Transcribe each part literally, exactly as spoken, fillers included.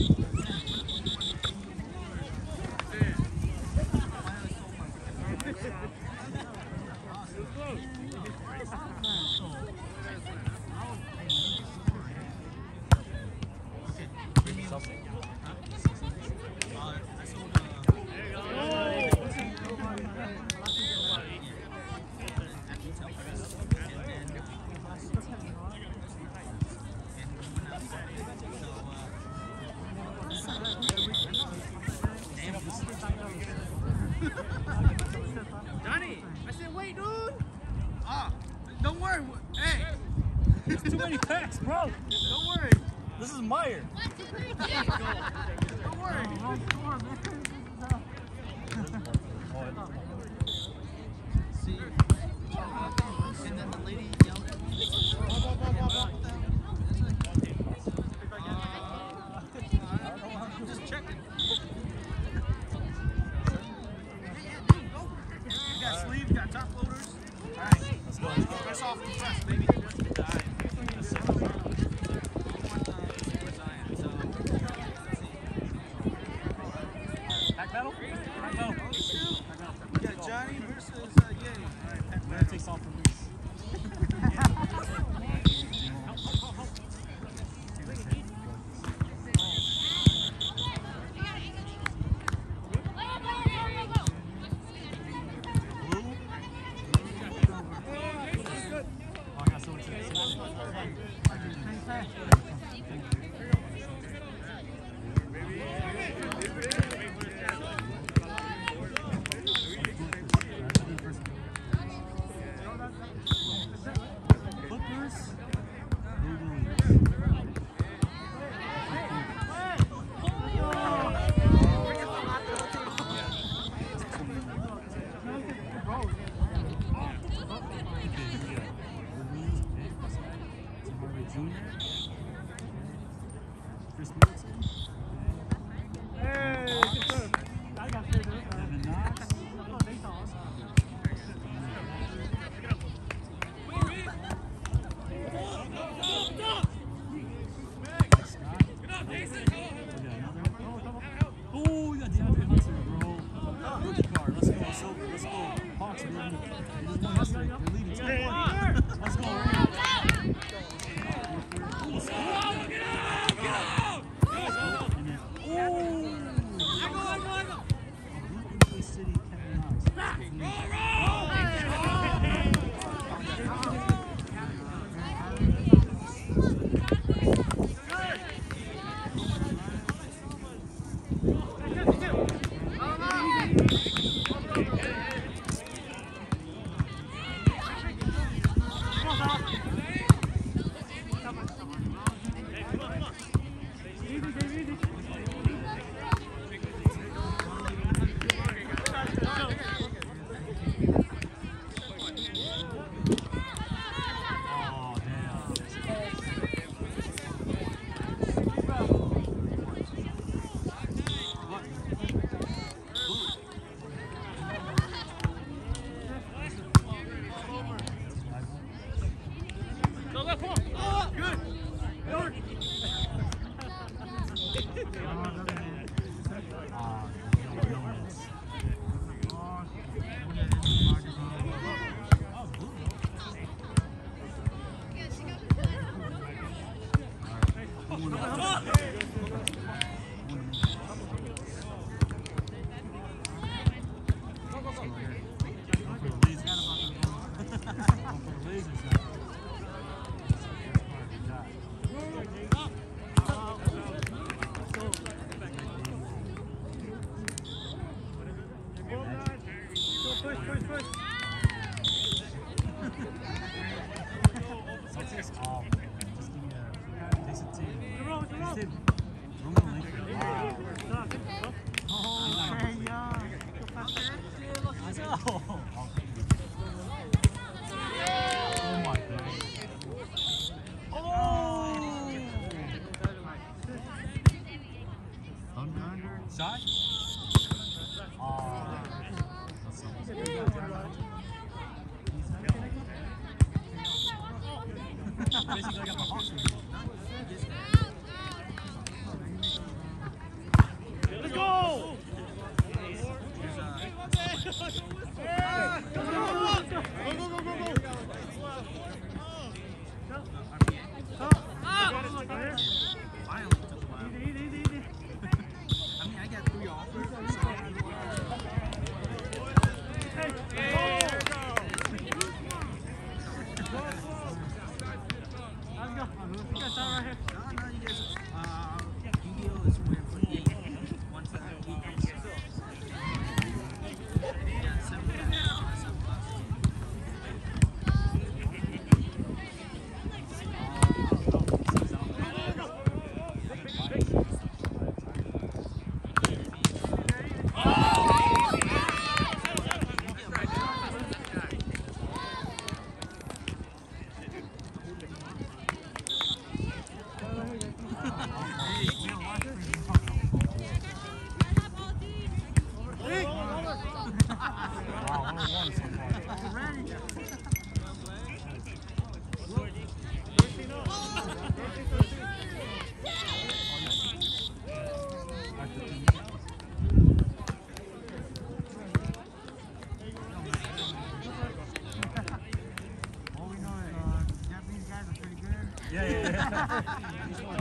Johnny, I said wait, dude. Ah, don't worry. Hey, there's too many packs, bro. Don't worry. This is Meyer. Don't worry. See, and then the lady yelled at me. I'm just checking. You got sleeves, you got top loaders. All right, let's go. Press off the press, baby. Pack battle? Pack battle. We got Johnny versus uh, Ye. All right, pack battle. Takes off from Reese.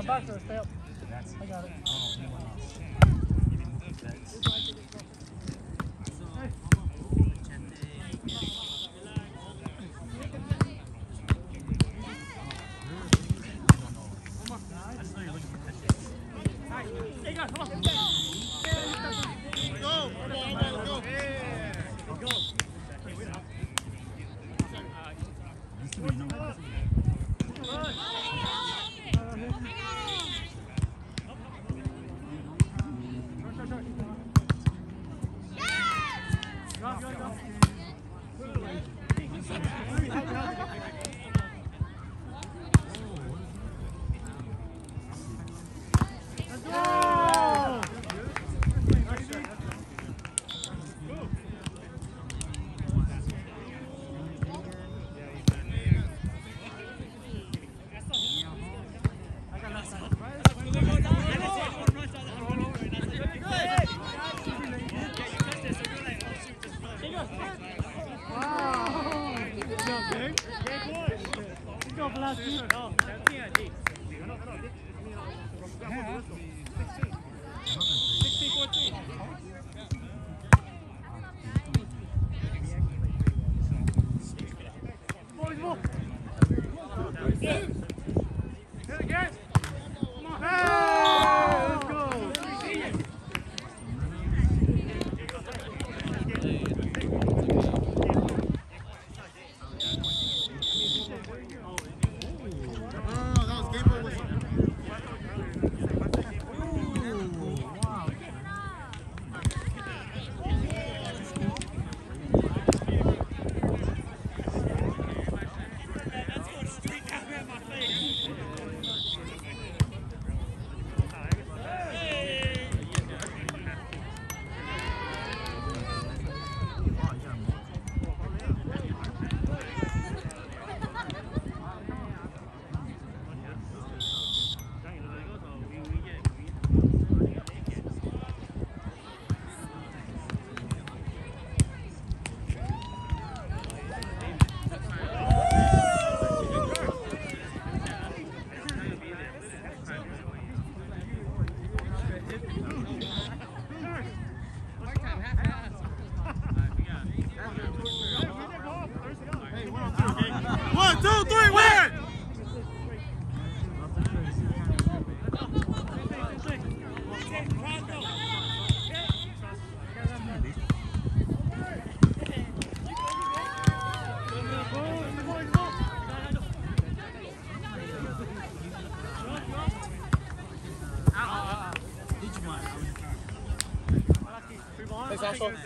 back there, stay up. I got it. Hey guys, come on. Go! Come on, let's go! Yeah. Let's go. Thanks, Oscar.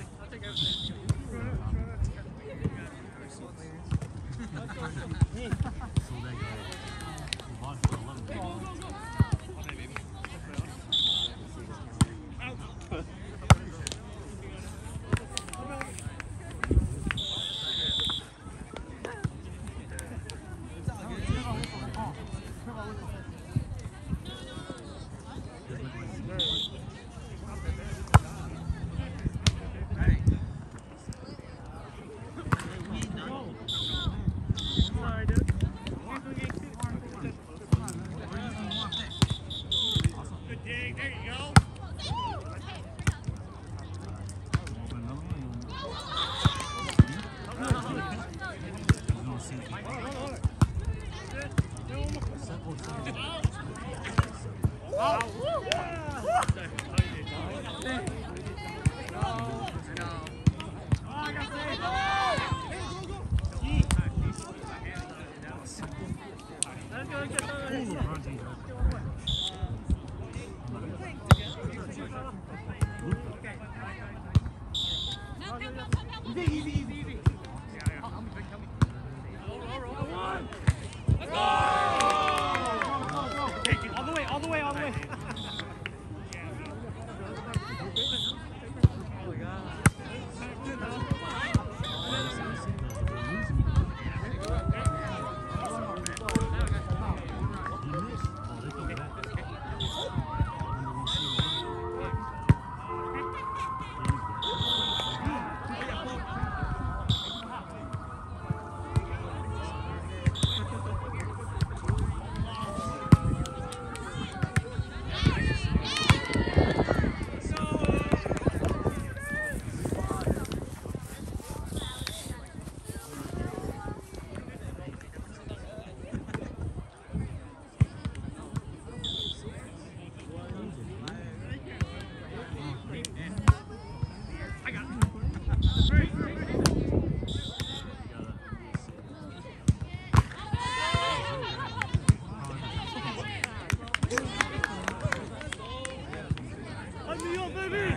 Let me up, baby!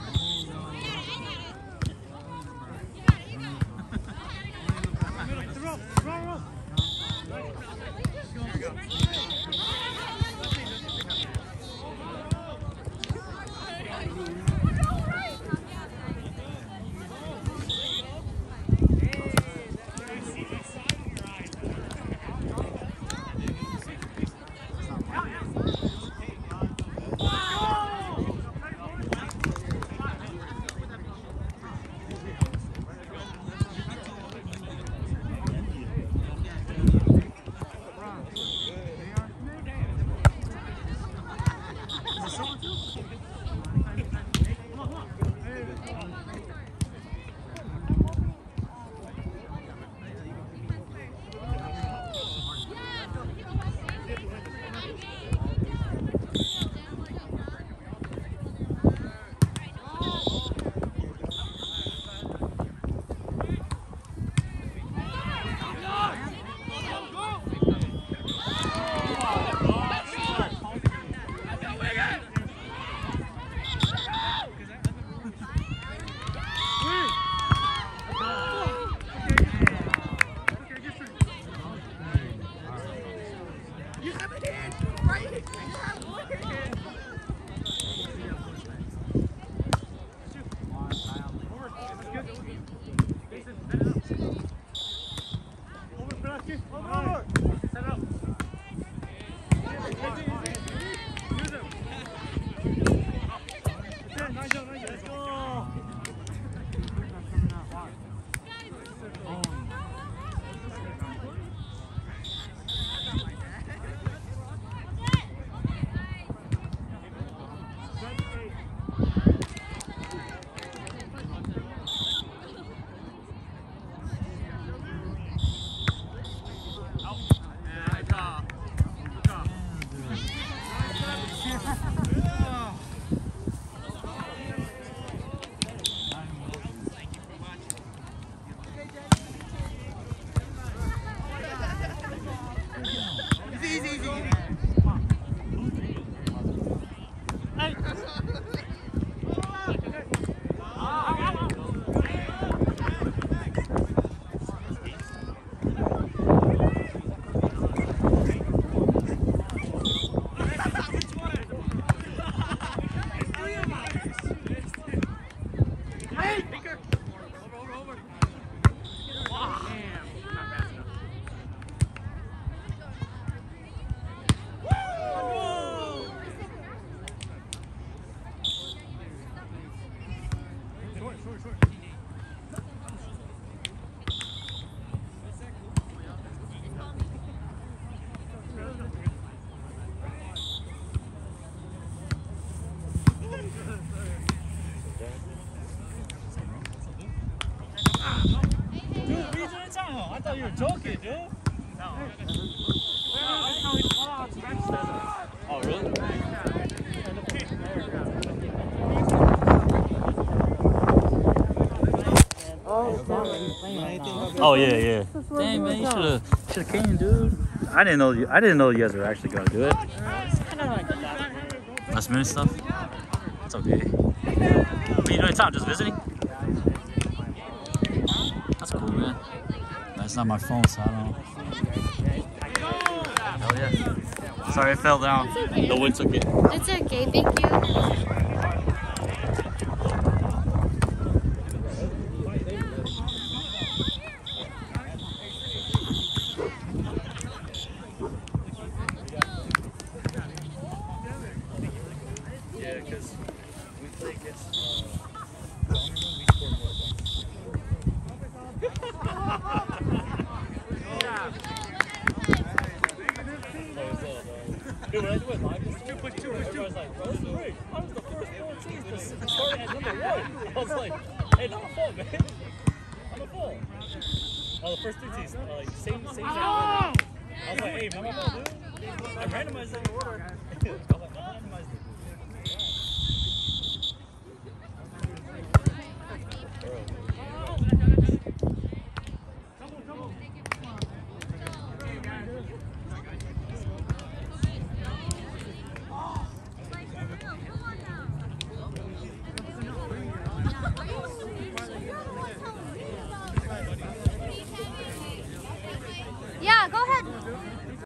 Throw, throw, I thought you were joking, dude. No. Oh, really? Oh yeah, yeah. Dang man, you should have should have came, dude. I didn't know you. I didn't know you guys were actually gonna do it. Last minute stuff. It's okay. What are you doing in town? Just visiting? That's cool, man. That's not my phone, so I don't. Hell yeah. Sorry, it fell down. Okay. The wind took it. It's okay, thank you. Yeah, because we play against. Dude, when I do it live, it's two, push two, push two. I was like, bro, this is great. I was the first fourteen to start at number one. I was like, hey, not a fault, man. I'm a fault. Oh, the first two teams, uh, like, same, same, same order. I was like, hey, not my fault, dude. I randomized it in order. I was like, no, I randomized it.